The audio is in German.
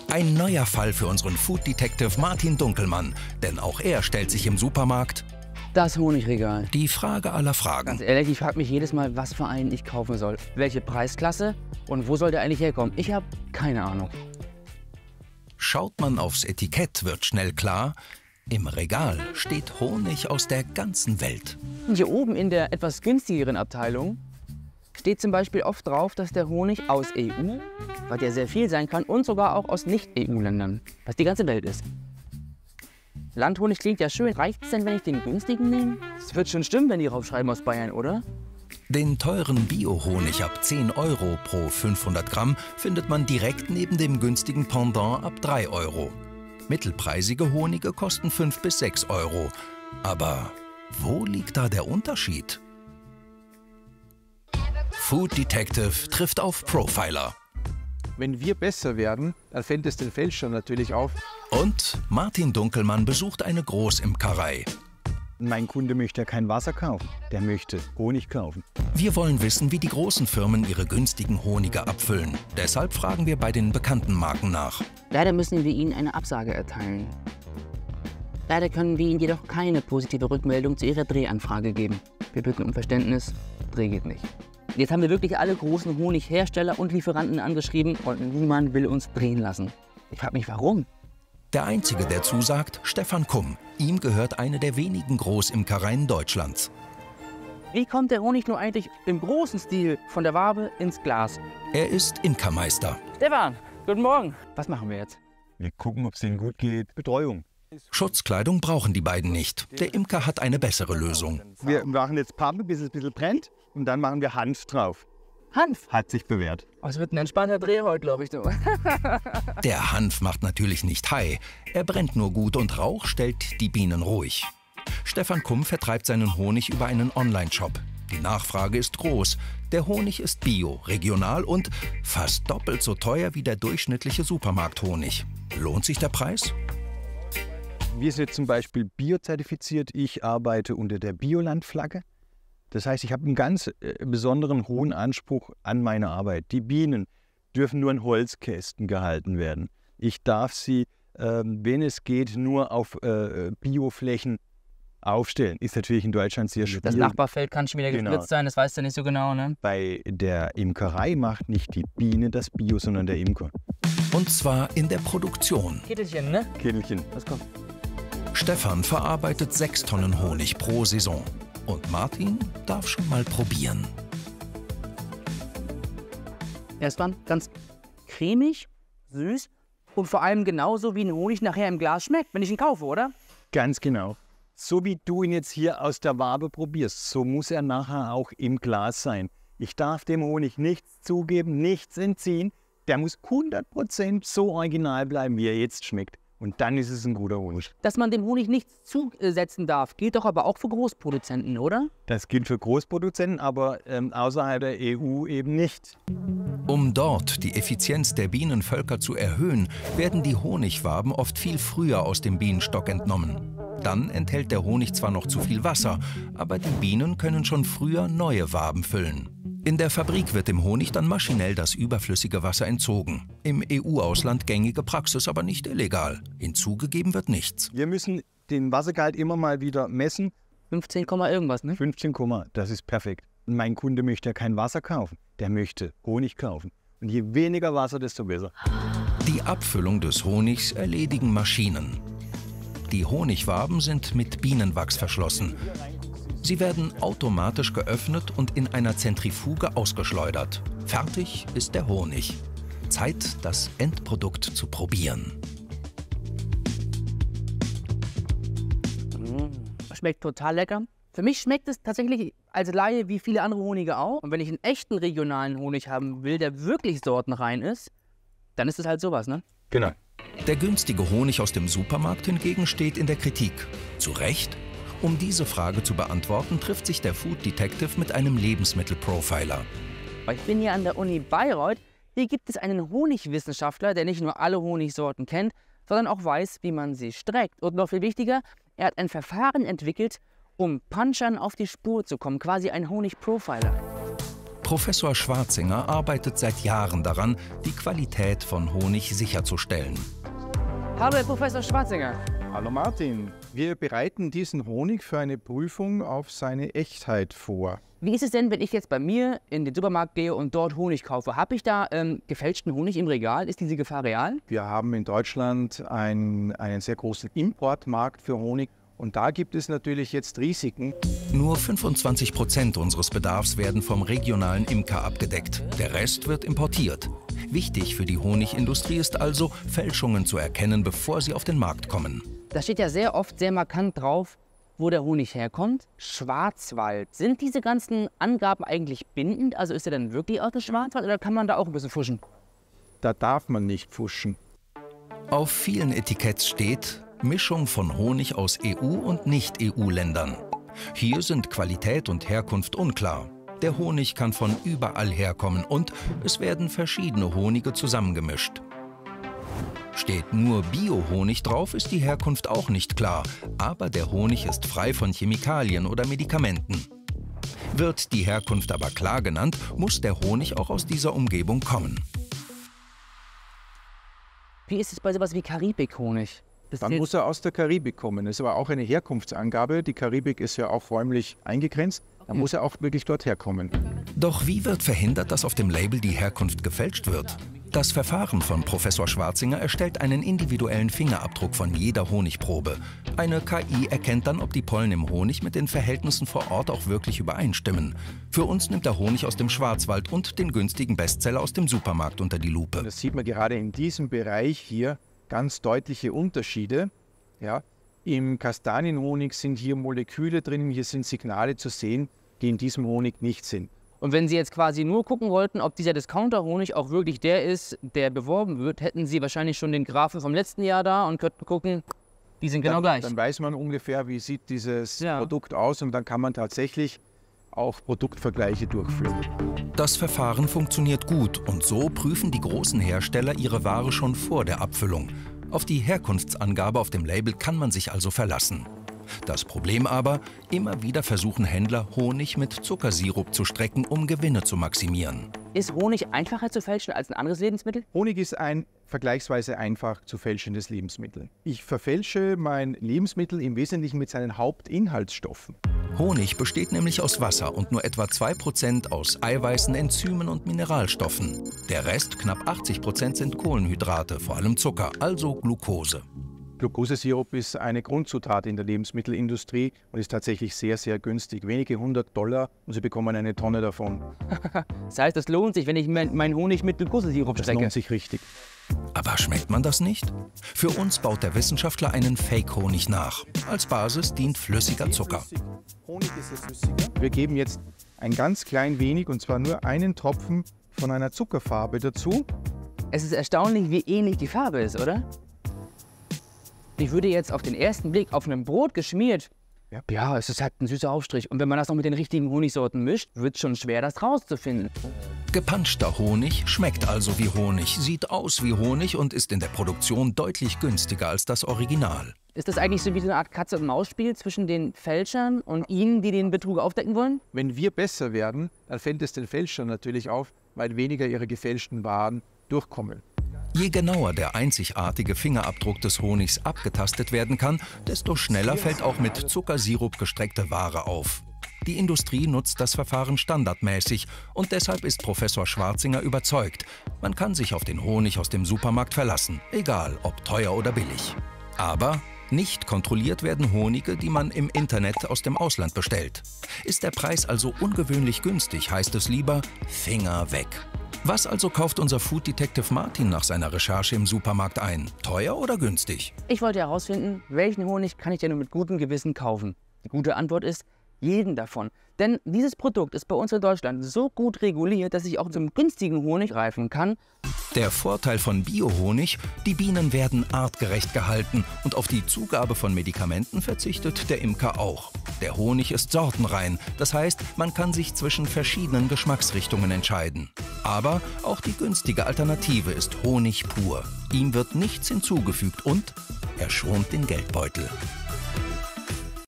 Ein neuer Fall für unseren Food Detective Martin Dunkelmann, denn auch er stellt sich im Supermarkt das Honigregal. die Frage aller Fragen. Ganz ehrlich, ich frage mich jedes Mal, was für einen ich kaufen soll. Welche Preisklasse und wo soll der eigentlich herkommen? Ich habe keine Ahnung. Schaut man aufs Etikett, wird schnell klar, im Regal steht Honig aus der ganzen Welt. Hier oben in der etwas günstigeren Abteilung steht zum Beispiel oft drauf, dass der Honig aus EU, was ja sehr viel sein kann, und sogar auch aus Nicht-EU-Ländern, was die ganze Welt ist. Landhonig klingt ja schön. Reicht es denn, wenn ich den günstigen nehme? Es wird schon stimmen, wenn die draufschreiben aus Bayern, oder? Den teuren Bio-Honig ab 10 € pro 500 Gramm findet man direkt neben dem günstigen Pendant ab 3 €. Mittelpreisige Honige kosten 5 bis 6 €. Aber wo liegt da der Unterschied? Food Detective trifft auf Profiler. Wenn wir besser werden, dann fällt es den Fälschern natürlich auf. Und Martin Dunkelmann besucht eine Großimkerei. Mein Kunde möchte ja kein Wasser kaufen, der möchte Honig kaufen. Wir wollen wissen, wie die großen Firmen ihre günstigen Honige abfüllen. Deshalb fragen wir bei den bekannten Marken nach. Leider müssen wir Ihnen eine Absage erteilen. Leider können wir Ihnen jedoch keine positive Rückmeldung zu Ihrer Drehanfrage geben. Wir bitten um Verständnis, Dreh geht nicht. Jetzt haben wir wirklich alle großen Honighersteller und Lieferanten angeschrieben und niemand will uns drehen lassen. Ich frage mich, warum? Der Einzige, der zusagt, Stefan Kumm. Ihm gehört eine der wenigen Großimkereien Deutschlands. Wie kommt der Honig nur eigentlich im großen Stil von der Wabe ins Glas? Er ist Imkermeister. Stefan, guten Morgen. Was machen wir jetzt? Wir gucken, ob es denen gut geht. Betreuung. Schutzkleidung brauchen die beiden nicht. Der Imker hat eine bessere Lösung. Wir machen jetzt Pappe, bis es ein bisschen brennt, und dann machen wir Hanf drauf. Hanf? Hat sich bewährt. Oh, es wird ein entspannter Dreh heute, glaube ich. Der Hanf macht natürlich nicht Hai. Er brennt nur gut und Rauch stellt die Bienen ruhig. Stefan Kumm vertreibt seinen Honig über einen Online-Shop. Die Nachfrage ist groß. Der Honig ist bio, regional und fast doppelt so teuer wie der durchschnittliche Supermarkthonig. Lohnt sich der Preis? Wir sind zum Beispiel biozertifiziert. Ich arbeite unter der Bioland-Flagge. Das heißt, ich habe einen ganz besonderen hohen Anspruch an meine Arbeit. Die Bienen dürfen nur in Holzkästen gehalten werden. Ich darf sie, wenn es geht, nur auf Bioflächen aufstellen. Ist natürlich in Deutschland sehr schwierig. Das Nachbarfeld kann schon wieder gespritzt sein, das weißt du nicht so genau, ne? Bei der Imkerei macht nicht die Biene das Bio, sondern der Imker. Und zwar in der Produktion. Kittelchen, ne? Kittelchen. Was kommt? Stefan verarbeitet 6 Tonnen Honig pro Saison. Und Martin darf schon mal probieren. Erstmal ganz cremig, süß und vor allem genauso wie ein Honig nachher im Glas schmeckt, wenn ich ihn kaufe, oder? Ganz genau. So wie du ihn jetzt hier aus der Wabe probierst, so muss er nachher auch im Glas sein. Ich darf dem Honig nichts zugeben, nichts entziehen. Der muss 100% so original bleiben, wie er jetzt schmeckt. Und dann ist es ein guter Honig. Dass man dem Honig nichts zusetzen darf, gilt doch aber auch für Großproduzenten, oder? Das gilt für Großproduzenten, aber außerhalb der EU eben nicht. Um dort die Effizienz der Bienenvölker zu erhöhen, werden die Honigwaben oft viel früher aus dem Bienenstock entnommen. Dann enthält der Honig zwar noch zu viel Wasser, aber die Bienen können schon früher neue Waben füllen. In der Fabrik wird dem Honig dann maschinell das überflüssige Wasser entzogen. Im EU-Ausland gängige Praxis, aber nicht illegal. Hinzugegeben wird nichts. Wir müssen den Wassergehalt immer mal wieder messen. 15, irgendwas, ne? 15, das ist perfekt. Mein Kunde möchte ja kein Wasser kaufen, der möchte Honig kaufen. Und je weniger Wasser, desto besser. Die Abfüllung des Honigs erledigen Maschinen. Die Honigwaben sind mit Bienenwachs verschlossen. Sie werden automatisch geöffnet und in einer Zentrifuge ausgeschleudert. Fertig ist der Honig. Zeit, das Endprodukt zu probieren. Schmeckt total lecker. Für mich schmeckt es tatsächlich als Laie wie viele andere Honige auch. Und wenn ich einen echten regionalen Honig haben will, der wirklich sortenrein ist, dann ist es halt sowas, ne? Genau. Der günstige Honig aus dem Supermarkt hingegen steht in der Kritik. Zu Recht? Um diese Frage zu beantworten, trifft sich der Food Detective mit einem Lebensmittelprofiler. Ich bin hier an der Uni Bayreuth. Hier gibt es einen Honigwissenschaftler, der nicht nur alle Honigsorten kennt, sondern auch weiß, wie man sie streckt. Und noch viel wichtiger, er hat ein Verfahren entwickelt, um Punchern auf die Spur zu kommen, quasi ein Honigprofiler. Professor Schwarzinger arbeitet seit Jahren daran, die Qualität von Honig sicherzustellen. Hallo, Herr Professor Schwarzinger. Hallo Martin, wir bereiten diesen Honig für eine Prüfung auf seine Echtheit vor. Wie ist es denn, wenn ich jetzt bei mir in den Supermarkt gehe und dort Honig kaufe? Habe ich da gefälschten Honig im Regal? Ist diese Gefahr real? Wir haben in Deutschland einen sehr großen Importmarkt für Honig und da gibt es natürlich jetzt Risiken. Nur 25% unseres Bedarfs werden vom regionalen Imker abgedeckt. Der Rest wird importiert. Wichtig für die Honigindustrie ist also, Fälschungen zu erkennen, bevor sie auf den Markt kommen. Da steht ja sehr oft sehr markant drauf, wo der Honig herkommt. Schwarzwald. Sind diese ganzen Angaben eigentlich bindend? Also ist er dann wirklich aus dem Schwarzwald oder kann man da auch ein bisschen fuschen? Da darf man nicht fuschen. Auf vielen Etiketts steht Mischung von Honig aus EU- und Nicht-EU-Ländern. Hier sind Qualität und Herkunft unklar. Der Honig kann von überall herkommen und es werden verschiedene Honige zusammengemischt. Steht nur Bio-Honig drauf, ist die Herkunft auch nicht klar, aber der Honig ist frei von Chemikalien oder Medikamenten. Wird die Herkunft aber klar genannt, muss der Honig auch aus dieser Umgebung kommen. Wie ist es bei sowas wie Karibik-Honig? Dann muss er aus der Karibik kommen. Das ist aber auch eine Herkunftsangabe. Die Karibik ist ja auch räumlich eingegrenzt. Dann muss er auch wirklich dort herkommen. Doch wie wird verhindert, dass auf dem Label die Herkunft gefälscht wird? Das Verfahren von Professor Schwarzinger erstellt einen individuellen Fingerabdruck von jeder Honigprobe. Eine KI erkennt dann, ob die Pollen im Honig mit den Verhältnissen vor Ort auch wirklich übereinstimmen. Für uns nimmt der Honig aus dem Schwarzwald und den günstigen Bestseller aus dem Supermarkt unter die Lupe. Das sieht man gerade in diesem Bereich hier ganz deutliche Unterschiede. Ja, im Kastanienhonig sind hier Moleküle drin, hier sind Signale zu sehen, die in diesem Honig nicht sind. Und wenn Sie jetzt quasi nur gucken wollten, ob dieser Discounter-Honig auch wirklich der ist, der beworben wird, hätten Sie wahrscheinlich schon den Graphen vom letzten Jahr da und könnten gucken, die sind genau gleich. Dann weiß man ungefähr, wie sieht dieses Produkt aus und dann kann man tatsächlich auch Produktvergleiche durchführen. Das Verfahren funktioniert gut und so prüfen die großen Hersteller ihre Ware schon vor der Abfüllung. Auf die Herkunftsangabe auf dem Label kann man sich also verlassen. Das Problem aber, immer wieder versuchen Händler, Honig mit Zuckersirup zu strecken, um Gewinne zu maximieren. Ist Honig einfacher zu fälschen als ein anderes Lebensmittel? Honig ist ein vergleichsweise einfach zu fälschendes Lebensmittel. Ich verfälsche mein Lebensmittel im Wesentlichen mit seinen Hauptinhaltsstoffen. Honig besteht nämlich aus Wasser und nur etwa 2% aus Eiweißen, Enzymen und Mineralstoffen. Der Rest, knapp 80%, sind Kohlenhydrate, vor allem Zucker, also Glucose. Glukosesirup ist eine Grundzutat in der Lebensmittelindustrie und ist tatsächlich sehr, sehr günstig. Wenige $100 und Sie bekommen eine Tonne davon. Das heißt, es lohnt sich, wenn ich meinen Honig mit Glukosesirup strecke. Das lohnt sich richtig. Aber schmeckt man das nicht? Für uns baut der Wissenschaftler einen Fake-Honig nach. Als Basis dient flüssiger Zucker. Honig ist ja flüssiger. Wir geben jetzt ein ganz klein wenig, und zwar nur einen Tropfen von einer Zuckerfarbe dazu. Es ist erstaunlich, wie ähnlich die Farbe ist, oder? Ich würde jetzt auf den ersten Blick auf einem Brot geschmiert, ja, es ist halt ein süßer Aufstrich. Und wenn man das noch mit den richtigen Honigsorten mischt, wird es schon schwer, das rauszufinden. Gepanschter Honig schmeckt also wie Honig, sieht aus wie Honig und ist in der Produktion deutlich günstiger als das Original. Ist das eigentlich so wie so eine Art Katze-und-Maus-Spiel zwischen den Fälschern und Ihnen, die den Betrug aufdecken wollen? Wenn wir besser werden, dann fällt es den Fälschern natürlich auf, weil weniger ihre gefälschten Waren durchkommen. Je genauer der einzigartige Fingerabdruck des Honigs abgetastet werden kann, desto schneller fällt auch mit Zuckersirup gestreckte Ware auf. Die Industrie nutzt das Verfahren standardmäßig und deshalb ist Professor Schwarzinger überzeugt, man kann sich auf den Honig aus dem Supermarkt verlassen, egal ob teuer oder billig. Aber nicht kontrolliert werden Honige, die man im Internet aus dem Ausland bestellt. Ist der Preis also ungewöhnlich günstig, heißt es lieber Finger weg. Was also kauft unser Food Detective Martin nach seiner Recherche im Supermarkt ein? Teuer oder günstig? Ich wollte herausfinden, welchen Honig kann ich denn nur mit gutem Gewissen kaufen? Die gute Antwort ist, jeden davon. Denn dieses Produkt ist bei uns in Deutschland so gut reguliert, dass ich auch zum günstigen Honig greifen kann. Der Vorteil von Biohonig, die Bienen werden artgerecht gehalten und auf die Zugabe von Medikamenten verzichtet der Imker auch. Der Honig ist sortenrein, das heißt, man kann sich zwischen verschiedenen Geschmacksrichtungen entscheiden. Aber auch die günstige Alternative ist Honig pur. Ihm wird nichts hinzugefügt und er schont den Geldbeutel.